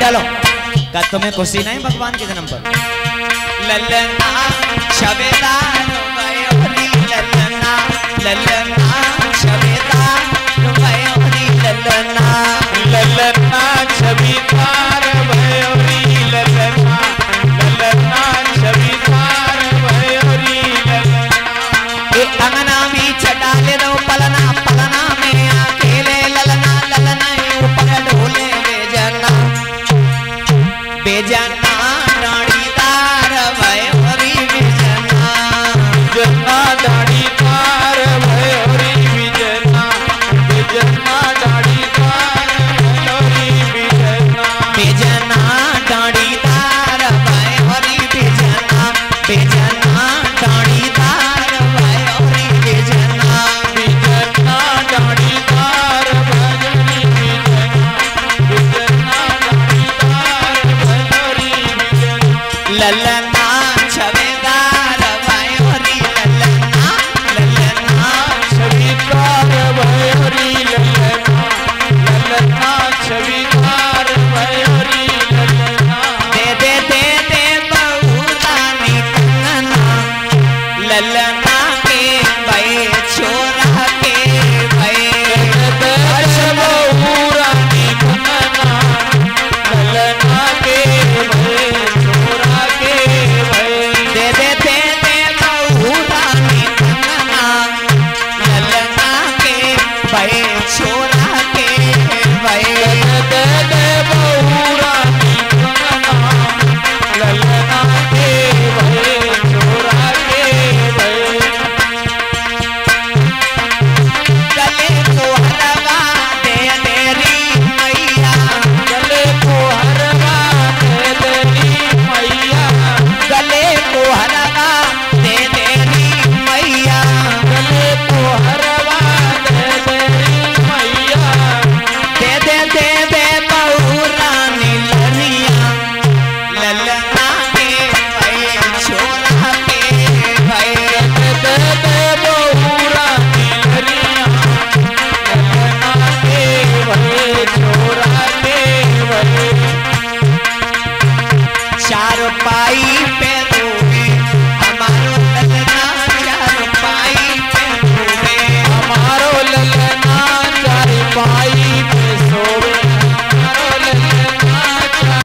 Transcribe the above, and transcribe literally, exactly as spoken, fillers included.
डालो का तुम्हें खुशी नहीं भगवान के जन्म पर। ललना शबेदार मयूरी ललना ललना शबेदार मयूरी ललना ललना छबीदार मयूरी ललना ललना छबीदार मयूरी ललना। ए अंगना भी चटाले दो पलना पलना में अकेले ललना ललना ऊपर ढोले बेजना बेजना